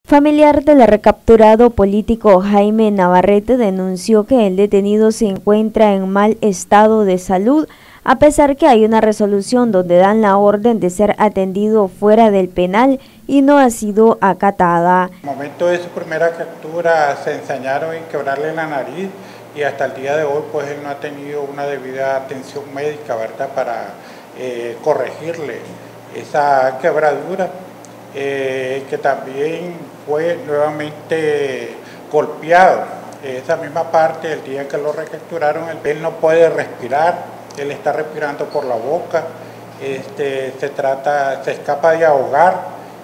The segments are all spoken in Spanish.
Familiar del recapturado político Jaime Navarrete denunció que el detenido se encuentra en mal estado de salud, a pesar que hay una resolución donde dan la orden de ser atendido fuera del penal y no ha sido acatada. En el momento de su primera captura se ensañaron en quebrarle la nariz y hasta el día de hoy pues él no ha tenido una debida atención médica, ¿verdad?, para corregirle esa quebradura. Que también fue nuevamente golpeado. Esa misma parte, el día que lo recapturaron, él no puede respirar, él está respirando por la boca, se escapa de ahogar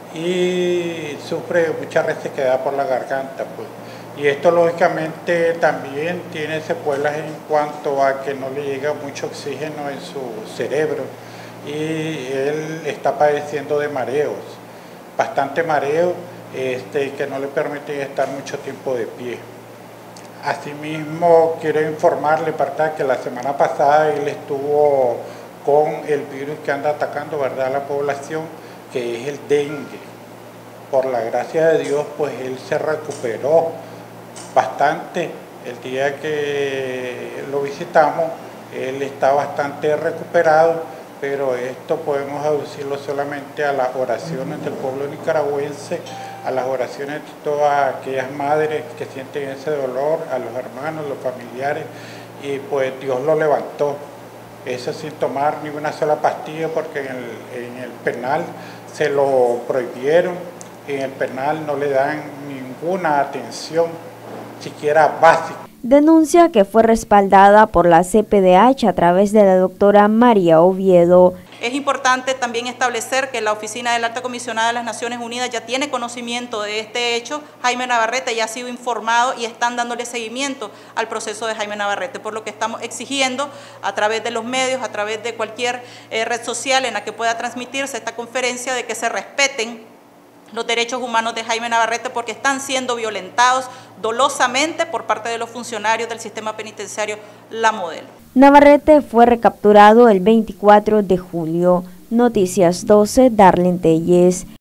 y sufre mucha resequedad por la garganta, pues. Y esto lógicamente también tiene secuelas en cuanto a que no le llega mucho oxígeno en su cerebro y él está padeciendo de mareos. Bastante mareo que no le permite estar mucho tiempo de pie. Asimismo, quiero informarle, ¿verdad?, que la semana pasada él estuvo con el virus que anda atacando, ¿verdad?, a la población, que es el dengue. Por la gracia de Dios, pues él se recuperó bastante. El día que lo visitamos, él está bastante recuperado, pero esto podemos aducirlo solamente a las oraciones del pueblo nicaragüense, a las oraciones de todas aquellas madres que sienten ese dolor, a los hermanos, los familiares, y pues Dios lo levantó. Eso sin tomar ni una sola pastilla, porque en el penal se lo prohibieron, en el penal no le dan ninguna atención, siquiera básica. Denuncia que fue respaldada por la CPDH a través de la doctora María Oviedo. Es importante también establecer que la Oficina del Alta Comisionada de las Naciones Unidas ya tiene conocimiento de este hecho. Jaime Navarrete ya ha sido informado y están dándole seguimiento al proceso de Jaime Navarrete, por lo que estamos exigiendo a través de los medios, a través de cualquier red social en la que pueda transmitirse esta conferencia, de que se respeten los derechos humanos de Jaime Navarrete, porque están siendo violentados dolosamente por parte de los funcionarios del sistema penitenciario La Modelo. Navarrete fue recapturado el 24 de julio. Noticias 12, Darlene Telles.